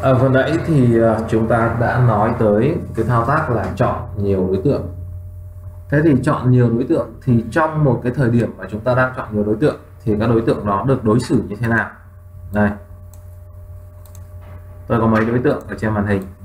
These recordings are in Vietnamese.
Vừa nãy thì chúng ta đã nói tới cái thao tác là chọn nhiều đối tượng. Thế thì chọn nhiều đối tượng thì trong một cái thời điểm mà chúng ta đang chọn nhiều đối tượng thì các đối tượng đó được đối xử như thế nào? Đây, tôi có mấy đối tượng ở trên màn hình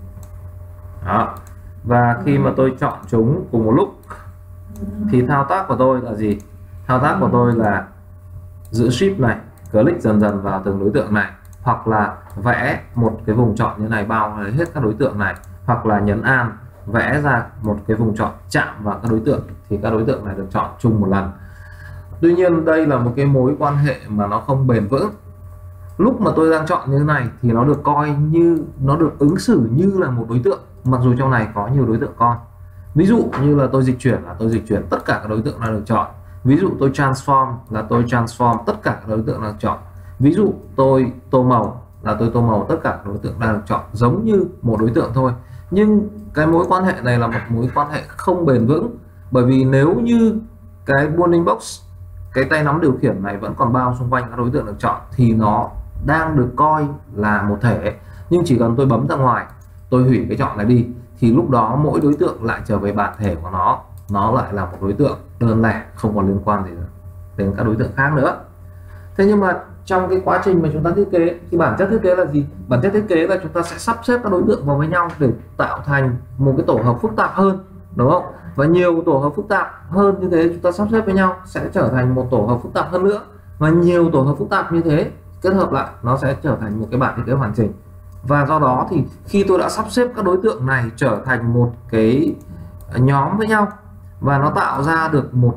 đó, và khi mà tôi chọn chúng cùng một lúc thì thao tác của tôi là gì? Thao tác của tôi là giữ shift này, click dần dần vào từng đối tượng này, hoặc là vẽ một cái vùng chọn như này bao hết các đối tượng này, hoặc là nhấn Alt vẽ ra một cái vùng chọn chạm vào các đối tượng thì các đối tượng này được chọn chung một lần. Tuy nhiên đây là một cái mối quan hệ mà nó không bền vững. Lúc mà tôi đang chọn như thế này thì nó được coi như nó được ứng xử như là một đối tượng, mặc dù trong này có nhiều đối tượng con. Ví dụ như là tôi dịch chuyển là tôi dịch chuyển tất cả các đối tượng đã được chọn. Ví dụ tôi transform là tôi transform tất cả các đối tượng được chọn. Ví dụ tôi tô màu là tôi tô màu tất cả các đối tượng đang được chọn, giống như một đối tượng thôi. Nhưng cái mối quan hệ này là một mối quan hệ không bền vững, bởi vì nếu như cái bounding box, cái tay nắm điều khiển này vẫn còn bao xung quanh các đối tượng được chọn thì nó đang được coi là một thể. Nhưng chỉ cần tôi bấm ra ngoài, tôi hủy cái chọn này đi thì lúc đó mỗi đối tượng lại trở về bản thể của nó lại là một đối tượng đơn lẻ, không còn liên quan gì đến các đối tượng khác nữa. Thế nhưng mà trong cái quá trình mà chúng ta thiết kế thì bản chất thiết kế là gì? Bản chất thiết kế là chúng ta sẽ sắp xếp các đối tượng vào với nhau để tạo thành một cái tổ hợp phức tạp hơn, đúng không? Và nhiều tổ hợp phức tạp hơn như thế chúng ta sắp xếp với nhau sẽ trở thành một tổ hợp phức tạp hơn nữa, và nhiều tổ hợp phức tạp như thế kết hợp lại nó sẽ trở thành một cái bản thiết kế hoàn chỉnh. Và do đó thì khi tôi đã sắp xếp các đối tượng này trở thành một cái nhóm với nhau và nó tạo ra được một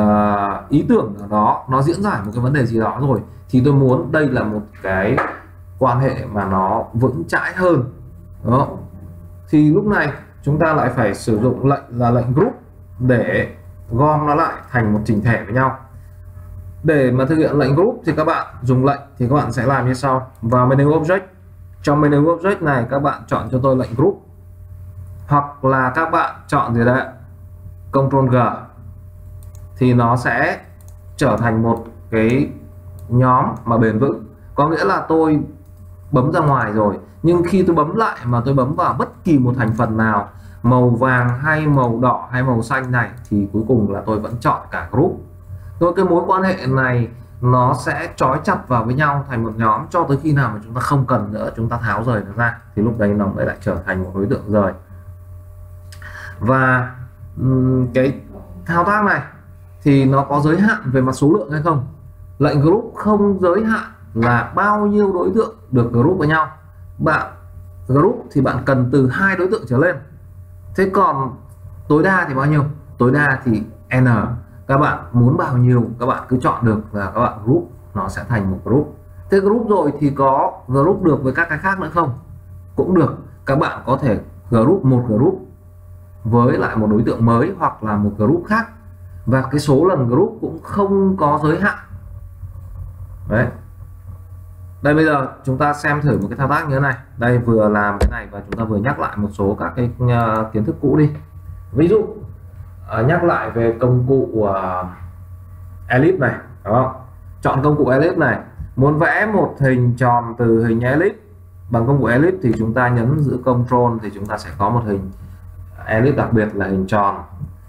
ý tưởng ở đó, nó diễn giải một cái vấn đề gì đó rồi, thì tôi muốn đây là một cái quan hệ mà nó vững chãi hơn đó. Thì lúc này chúng ta lại phải sử dụng lệnh là lệnh group để gom nó lại thành một chỉnh thể với nhau. Để mà thực hiện lệnh group thì các bạn dùng lệnh thì các bạn sẽ làm như sau. Vào menu object, trong menu object này các bạn chọn cho tôi lệnh group, hoặc là các bạn chọn gì đấy Ctrl G thì nó sẽ trở thành một cái nhóm mà bền vững. Có nghĩa là tôi bấm ra ngoài rồi, nhưng khi tôi bấm lại mà tôi bấm vào bất kỳ một thành phần nào, màu vàng hay màu đỏ hay màu xanh này, thì cuối cùng là tôi vẫn chọn cả group. Rồi cái mối quan hệ này nó sẽ trói chặt vào với nhau thành một nhóm cho tới khi nào mà chúng ta không cần nữa, chúng ta tháo rời nó ra thì lúc đấy nó mới lại trở thành một đối tượng rời. Và cái thao tác này thì nó có giới hạn về mặt số lượng hay không? Lệnh group không giới hạn là bao nhiêu đối tượng được group với nhau. Bạn group thì bạn cần từ 2 đối tượng trở lên. Thế còn tối đa thì bao nhiêu? Tối đa thì n. Các bạn muốn bao nhiêu các bạn cứ chọn được là các bạn group, nó sẽ thành một group. Thế group rồi thì có group được với các cái khác nữa không? Cũng được. Các bạn có thể group một group với lại một đối tượng mới hoặc là một group khác, và cái số lần group cũng không có giới hạn. Đấy. Đây bây giờ chúng ta xem thử một cái thao tác như thế này. Đây vừa làm cái này và chúng ta vừa nhắc lại một số các cái kiến thức cũ đi. Ví dụ nhắc lại về công cụ ellipse này, đúng không? Chọn công cụ ellipse này, muốn vẽ một hình tròn từ hình ellipse bằng công cụ ellipse thì chúng ta nhấn giữ Ctrl thì chúng ta sẽ có một hình ellipse đặc biệt là hình tròn.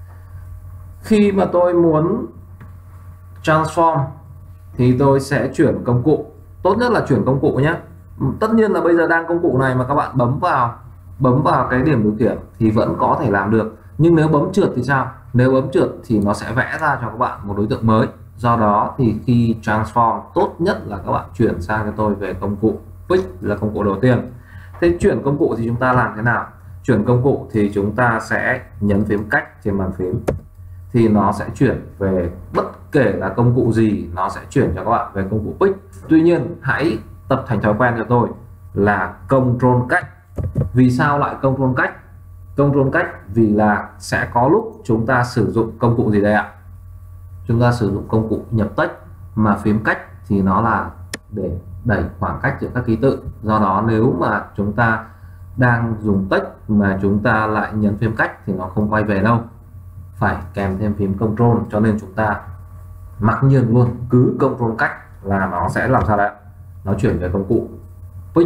Khi mà tôi muốn transform thì tôi sẽ chuyển công cụ. Tốt nhất là chuyển công cụ nhé. Tất nhiên là bây giờ đang công cụ này mà các bạn bấm vào cái điểm điều khiển thì vẫn có thể làm được. Nhưng nếu bấm trượt thì sao? Nếu bấm trượt thì nó sẽ vẽ ra cho các bạn một đối tượng mới. Do đó thì khi transform tốt nhất là các bạn chuyển sang cho tôi về công cụ Pick là công cụ đầu tiên. Thế chuyển công cụ thì chúng ta làm thế nào? Chuyển công cụ thì chúng ta sẽ nhấn phím cách trên bàn phím thì nó sẽ chuyển về bất kể là công cụ gì, nó sẽ chuyển cho các bạn về công cụ Pick. Tuy nhiên hãy tập thành thói quen cho tôi là Ctrl cách. Vì sao lại Ctrl cách? Ctrl cách vì là sẽ có lúc chúng ta sử dụng công cụ gì đây ạ? Chúng ta sử dụng công cụ nhập text, mà phím cách thì nó là để đẩy khoảng cách giữa các ký tự. Do đó nếu mà chúng ta đang dùng text mà chúng ta lại nhấn phím cách thì nó không quay về đâu, phải kèm thêm phím Ctrl. Cho nên chúng ta mặc nhiên luôn cứ Ctrl cách là nó sẽ làm sao đấy, nó chuyển về công cụ Pick.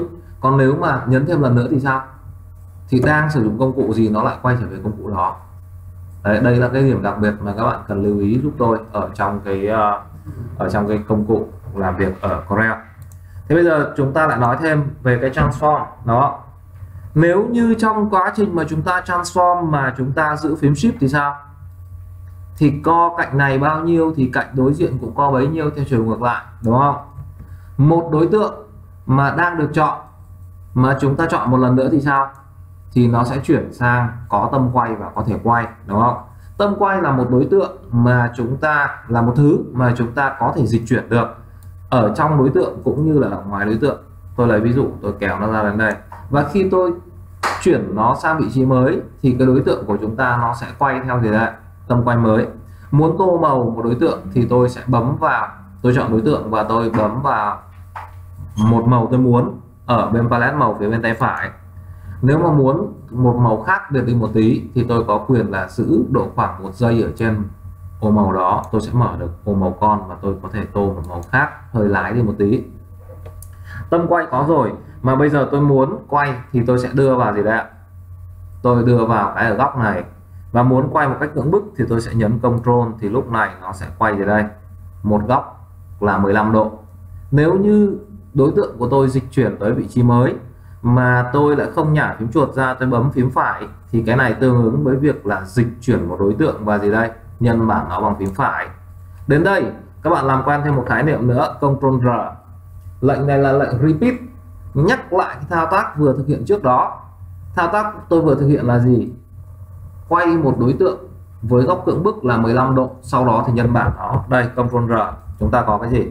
Còn nếu mà nhấn thêm lần nữa thì sao? Thì đang sử dụng công cụ gì nó lại quay trở về công cụ đó. Đấy, đây là cái điểm đặc biệt mà các bạn cần lưu ý giúp tôi ở trong cái công cụ làm việc ở Corel. Thế bây giờ chúng ta lại nói thêm về cái transform đó. Nếu như trong quá trình mà chúng ta transform mà chúng ta giữ phím Shift thì sao? Thì co cạnh này bao nhiêu thì cạnh đối diện cũng co bấy nhiêu theo chiều ngược lại, đúng không? Một đối tượng mà đang được chọn mà chúng ta chọn một lần nữa thì sao? Thì nó sẽ chuyển sang có tâm quay và có thể quay, đúng không? Tâm quay là một đối tượng mà chúng ta là một thứ mà chúng ta có thể dịch chuyển được ở trong đối tượng cũng như là ở ngoài đối tượng. Tôi lấy ví dụ, tôi kéo nó ra đến đây và khi tôi chuyển nó sang vị trí mới thì cái đối tượng của chúng ta nó sẽ quay theo gì đấy, tâm quay mới. Muốn tô màu một đối tượng thì tôi sẽ bấm vào, tôi chọn đối tượng và tôi bấm vào một màu tôi muốn ở bên palette màu phía bên tay phải. Nếu mà muốn một màu khác được đi một tí thì tôi có quyền là giữ độ khoảng 1 giây ở trên ô màu đó, tôi sẽ mở được ô màu con và tôi có thể tô một màu khác hơi lái đi một tí. Tâm quay có rồi, mà bây giờ tôi muốn quay thì tôi sẽ đưa vào gì đấy ạ? Tôi đưa vào cái ở góc này, và muốn quay một cách cưỡng bức thì tôi sẽ nhấn Ctrl, thì lúc này nó sẽ quay về đây một góc là 15 độ. Nếu như đối tượng của tôi dịch chuyển tới vị trí mới mà tôi lại không nhả phím chuột ra, tôi bấm phím phải thì cái này tương ứng với việc là dịch chuyển một đối tượng và gì đây, nhân bản nó bằng phím phải. Đến đây các bạn làm quen thêm một khái niệm nữa, Ctrl R. Lệnh này là lệnh repeat, nhắc lại cái thao tác vừa thực hiện trước đó. Thao tác tôi vừa thực hiện là gì? Quay một đối tượng với góc cưỡng bức là 15 độ, sau đó thì nhân bản nó. Đây, Ctrl R, chúng ta có cái gì?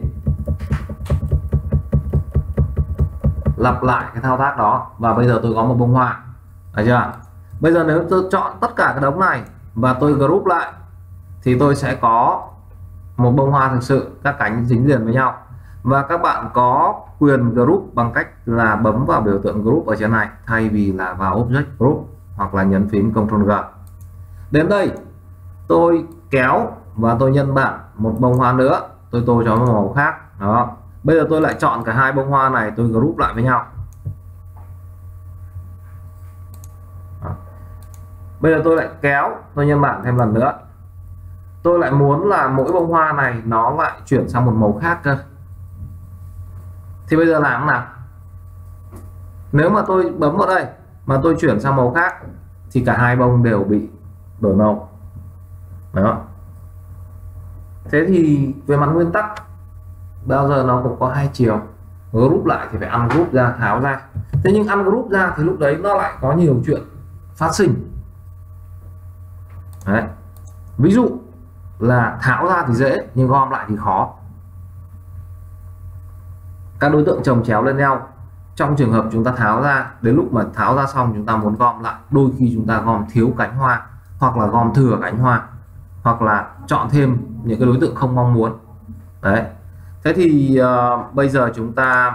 Lặp lại cái thao tác đó, và bây giờ tôi có một bông hoa, thấy chưa? Bây giờ nếu tôi chọn tất cả cái đống này và tôi group lại thì tôi sẽ có một bông hoa thực sự, các cánh dính liền với nhau. Và các bạn có quyền group bằng cách là bấm vào biểu tượng group ở trên này thay vì là vào object group, hoặc là nhấn phím Ctrl G. Đến đây tôi kéo và tôi nhân bản một bông hoa nữa, tôi tô cho một màu khác đó. Bây giờ tôi lại chọn cả hai bông hoa này, tôi group lại với nhau. Đó. Bây giờ tôi lại kéo, tôi nhân bản thêm lần nữa. Tôi lại muốn là mỗi bông hoa này nó lại chuyển sang một màu khác cơ. Thì bây giờ làm thế nào? Nếu mà tôi bấm vào đây mà tôi chuyển sang màu khác thì cả hai bông đều bị đổi màu. Đó. Thế thì về mặt nguyên tắc bao giờ nó cũng có hai chiều, group lại thì phải ungroup ra, tháo ra. Thế nhưng ungroup ra thì lúc đấy nó lại có nhiều chuyện phát sinh. Đấy. Ví dụ là tháo ra thì dễ nhưng gom lại thì khó. Các đối tượng chồng chéo lên nhau, trong trường hợp chúng ta tháo ra, đến lúc mà tháo ra xong chúng ta muốn gom lại, đôi khi chúng ta gom thiếu cánh hoa, hoặc là gom thừa cánh hoa, hoặc là chọn thêm những cái đối tượng không mong muốn. Đấy. Thế thì bây giờ chúng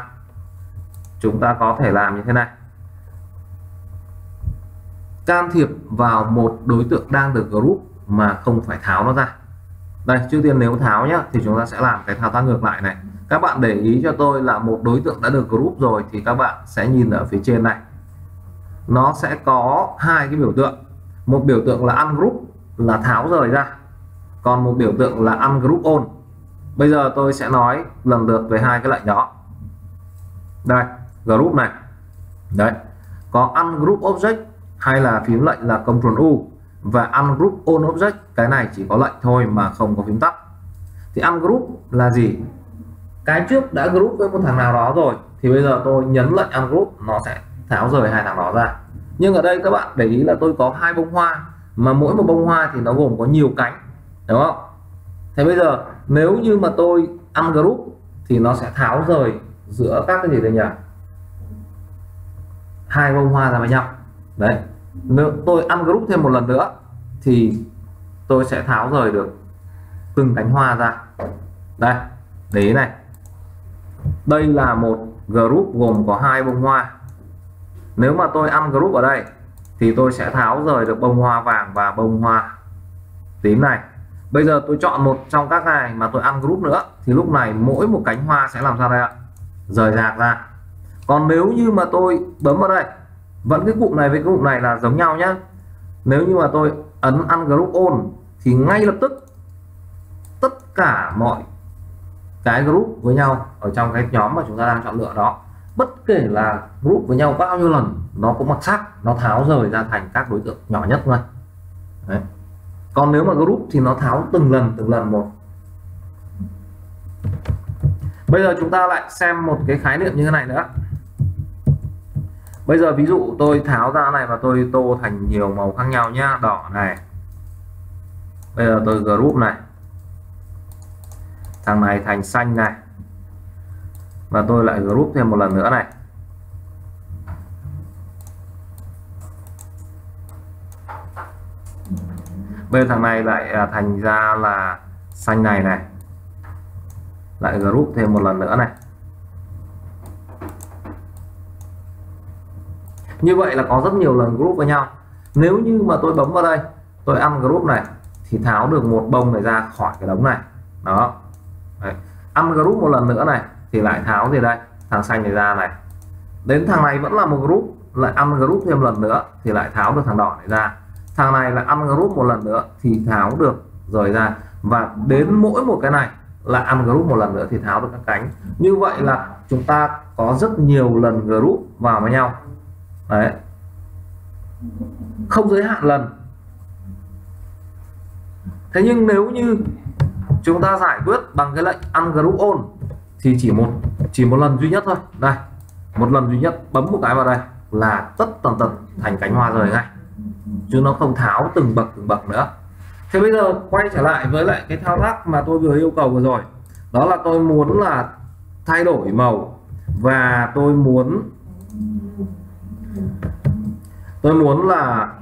ta có thể làm như thế này, can thiệp vào một đối tượng đang được group mà không phải tháo nó ra. Đây, trước tiên nếu tháo nhá thì chúng ta sẽ làm cái thao tác ngược lại này. Các bạn để ý cho tôi là một đối tượng đã được group rồi thì các bạn sẽ nhìn ở phía trên này, nó sẽ có hai cái biểu tượng. Một biểu tượng là ungroup là tháo rời ra, còn một biểu tượng là ungroup all. Bây giờ tôi sẽ nói lần lượt về hai cái lệnh đó. Đây, group này. Đấy, có ungroup object hay là phím lệnh là Ctrl U, và ungroup all object, cái này chỉ có lệnh thôi mà không có phím tắt. Thì ungroup là gì? Cái trước đã group với một thằng nào đó rồi thì bây giờ tôi nhấn lệnh ungroup nó sẽ tháo rời hai thằng đó ra. Nhưng ở đây các bạn để ý là tôi có hai bông hoa, mà mỗi một bông hoa thì nó gồm có nhiều cánh, đúng không? Thế bây giờ nếu như mà tôi ungroup thì nó sẽ tháo rời giữa các cái gì đây nhỉ? Hai bông hoa ra với nhau. Đấy. Nếu tôi ungroup thêm một lần nữa thì tôi sẽ tháo rời được từng cánh hoa ra. Đây, để ý này. Đây là một group gồm có hai bông hoa. Nếu mà tôi ungroup ở đây thì tôi sẽ tháo rời được bông hoa vàng và bông hoa tím này. Bây giờ tôi chọn một trong các này mà tôi ungroup nữa thì lúc này mỗi một cánh hoa sẽ làm sao đây ạ? Rời rạc ra. Còn nếu như mà tôi bấm vào đây, vẫn cái cụm này với cái cụm này là giống nhau nhá. Nếu như mà tôi ấn ungroup all thì ngay lập tức tất cả mọi cái group với nhau ở trong cái nhóm mà chúng ta đang chọn lựa đó, bất kể là group với nhau bao nhiêu lần, nó cũng mặc sắc, nó tháo rời ra thành các đối tượng nhỏ nhất thôi. Đấy. Còn nếu mà group thì nó tháo từng lần một. Bây giờ chúng ta lại xem một cái khái niệm như thế này nữa. Bây giờ ví dụ tôi tháo ra này và tôi tô thành nhiều màu khác nhau nhá, đỏ này. Bây giờ tôi group này, thằng này thành xanh này, và tôi lại group thêm một lần nữa này. Bây giờ thằng này lại thành ra là xanh này này, lại group thêm một lần nữa này. Như vậy là có rất nhiều lần group với nhau. Nếu như mà tôi bấm vào đây, tôi ăn group này thì tháo được một bông này ra khỏi cái đống này. Đó. Đấy. Ăn group một lần nữa này thì lại tháo gì đây, thằng xanh này ra này. Đến thằng này vẫn là một group, lại ăn group thêm lần nữa thì lại tháo được thằng đỏ này ra. Thằng này lại ăn group một lần nữa thì tháo được rời ra, và đến mỗi một cái này là ăn group một lần nữa thì tháo được các cánh. Như vậy là chúng ta có rất nhiều lần group vào với nhau. Đấy. Không giới hạn lần. Thế nhưng nếu như chúng ta giải quyết bằng cái lệnh ungroup all thì chỉ một lần duy nhất thôi. Đây, một lần duy nhất, bấm một cái vào đây là tất tần tật thành cánh hoa rời ngay, chứ nó không tháo từng bậc nữa. Thế bây giờ quay trở lại với lại cái thao tác mà tôi vừa yêu cầu vừa rồi, đó là tôi muốn là thay đổi màu, và tôi muốn là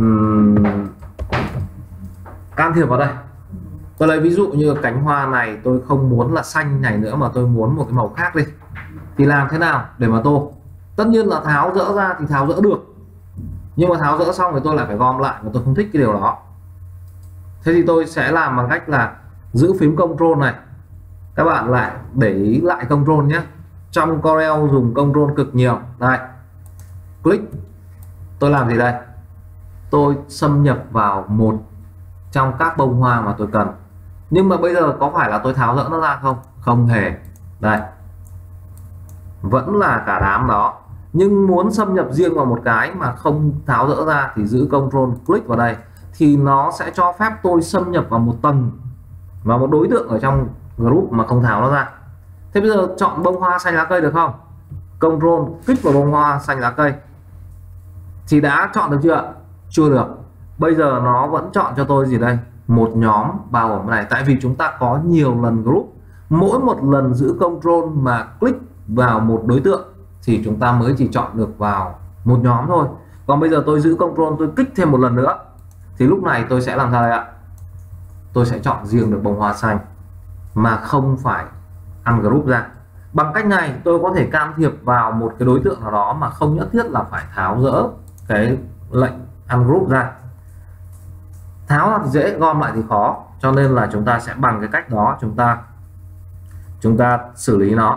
can thiệp vào đây. Tôi lấy ví dụ như cánh hoa này tôi không muốn là xanh này nữa mà tôi muốn một cái màu khác đi, thì làm thế nào để mà tô? Tất nhiên là tháo dỡ ra thì tháo dỡ được, nhưng mà tháo dỡ xong thì tôi lại phải gom lại, và tôi không thích cái điều đó. Thế thì tôi sẽ làm bằng cách là giữ phím Ctrl này, các bạn lại để ý lại Ctrl nhé. Trong Corel dùng Ctrl cực nhiều. Đây, click, tôi làm gì đây? Tôi xâm nhập vào một trong các bông hoa mà tôi cần. Nhưng mà bây giờ có phải là tôi tháo dỡ nó ra không? Không hề. Đây, vẫn là cả đám đó. Nhưng muốn xâm nhập riêng vào một cái mà không tháo dỡ ra thì giữ Ctrl click vào đây, thì nó sẽ cho phép tôi xâm nhập vào một tầng, vào một đối tượng ở trong group mà không tháo nó ra. Thế bây giờ chọn bông hoa xanh lá cây được không? Ctrl kích vào bông hoa xanh lá cây thì đã chọn được chưa? Chưa được. Bây giờ nó vẫn chọn cho tôi gì đây? Một nhóm bao gồm này. Tại vì chúng ta có nhiều lần group, mỗi một lần giữ Ctrl mà click vào một đối tượng thì chúng ta mới chỉ chọn được vào một nhóm thôi. Còn bây giờ tôi giữ Ctrl, tôi kích thêm một lần nữa thì lúc này tôi sẽ làm sao đây ạ? Tôi sẽ chọn riêng được bông hoa xanh mà không phải ungroup ra. Bằng cách này tôi có thể can thiệp vào một cái đối tượng nào đó mà không nhất thiết là phải tháo dỡ cái lệnh ungroup ra. Tháo ra thì dễ, gom lại thì khó, cho nên là chúng ta sẽ bằng cái cách đó chúng ta xử lý nó.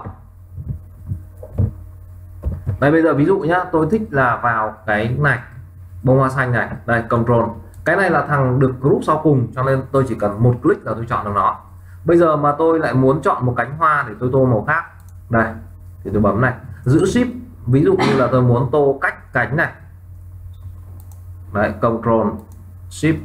Đây, bây giờ ví dụ nhá, tôi thích là vào cái này, bông hoa xanh này, đây, Ctrl. Cái này là thằng được group sau cùng, cho nên tôi chỉ cần một click là tôi chọn được nó. Bây giờ mà tôi lại muốn chọn một cánh hoa để tôi tô màu khác, đây, thì tôi bấm này, giữ Shift. Ví dụ như là tôi muốn tô cách cánh này, đấy, Ctrl Shift.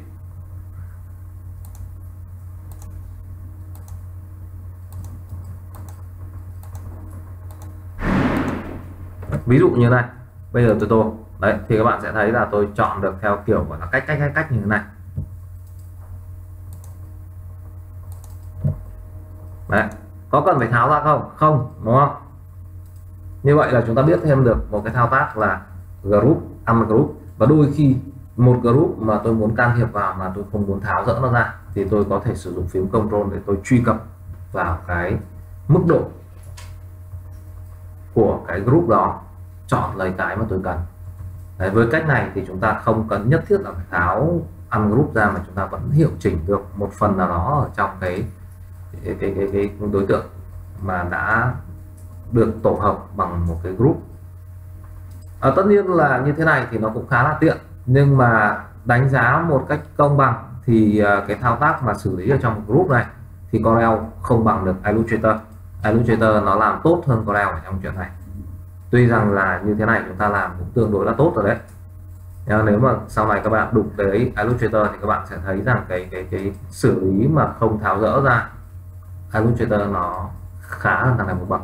Ví dụ như này, bây giờ tôi tô đấy, thì các bạn sẽ thấy là tôi chọn được theo kiểu gọi là cách như thế này. Đấy, có cần phải tháo ra không? Không, đúng không? Như vậy là chúng ta biết thêm được một cái thao tác là group, ungroup. Và đôi khi một group mà tôi muốn can thiệp vào mà tôi không muốn tháo dỡ nó ra thì tôi có thể sử dụng phím Ctrl để tôi truy cập vào cái mức độ của cái group đó, chọn lấy cái mà tôi cần. Đấy, với cách này thì chúng ta không cần nhất thiết là phải tháo ungroup ra, mà chúng ta vẫn hiệu chỉnh được một phần nào đó ở trong cái đối tượng mà đã được tổ hợp bằng một cái group. Tất nhiên là như thế này thì nó cũng khá là tiện, nhưng mà đánh giá một cách công bằng thì cái thao tác mà xử lý ở trong một group này thì Corel không bằng được Illustrator. Illustrator nó làm tốt hơn Corel ở trong chuyện này. Tuy rằng là như thế này chúng ta làm cũng tương đối là tốt rồi đấy. Nếu mà sau này các bạn đụng tới Illustrator thì các bạn sẽ thấy rằng cái xử lý mà không tháo dỡ ra Illustrator nó khá hơn thằng này một bậc.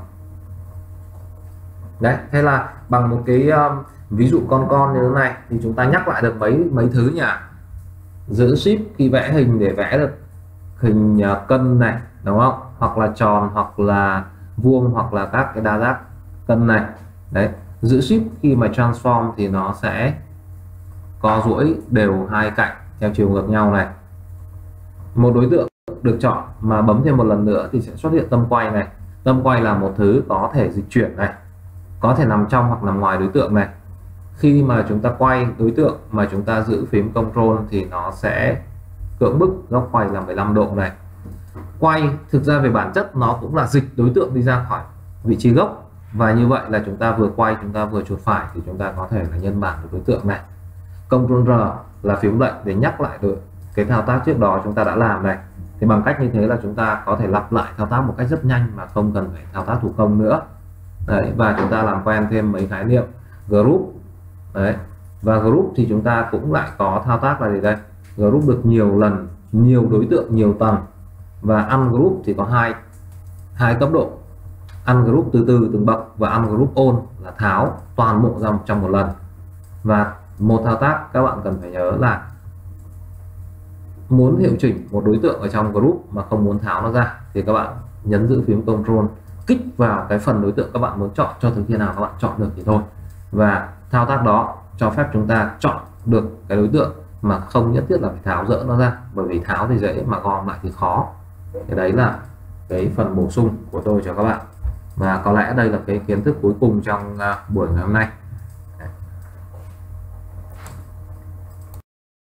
Đấy, thế là bằng một cái ví dụ con như thế này thì chúng ta nhắc lại được mấy thứ nhỉ. Giữ ship khi vẽ hình để vẽ được hình cân này, đúng không? Hoặc là tròn, hoặc là vuông, hoặc là các cái đa giác cân này. Đấy, giữ ship khi mà transform thì nó sẽ co duỗi đều hai cạnh theo chiều ngược nhau này. Một đối tượng được chọn mà bấm thêm một lần nữa thì sẽ xuất hiện tâm quay này. Tâm quay là một thứ có thể dịch chuyển này, có thể nằm trong hoặc nằm ngoài đối tượng này. Khi mà chúng ta quay đối tượng mà chúng ta giữ phím Control thì nó sẽ cưỡng bức góc quay là 15 độ này. Quay thực ra về bản chất nó cũng là dịch đối tượng đi ra khỏi vị trí gốc, và như vậy là chúng ta vừa quay chúng ta vừa chuột phải thì chúng ta có thể là nhân bản được đối tượng này. Ctrl R là phím lệnh để nhắc lại được cái thao tác trước đó chúng ta đã làm này. Thì bằng cách như thế là chúng ta có thể lặp lại thao tác một cách rất nhanh mà không cần phải thao tác thủ công nữa. Đấy, và chúng ta làm quen thêm mấy khái niệm group. Đấy, và group thì chúng ta cũng lại có thao tác là gì đây? Group được nhiều lần, nhiều đối tượng, nhiều tầng. Và ungroup thì có hai cấp độ. Ungroup từ từ từng bậc và ungroup all là tháo toàn bộ ra trong một lần. Và một thao tác các bạn cần phải nhớ là muốn hiệu chỉnh một đối tượng ở trong group mà không muốn tháo nó ra thì các bạn nhấn giữ phím Control, kích vào cái phần đối tượng các bạn muốn chọn cho tới khi nào các bạn chọn được thì thôi. Và thao tác đó cho phép chúng ta chọn được cái đối tượng mà không nhất thiết là phải tháo dỡ nó ra, bởi vì tháo thì dễ mà gom lại thì khó. Cái đấy là cái phần bổ sung của tôi cho các bạn, và có lẽ đây là cái kiến thức cuối cùng trong buổi ngày hôm nay.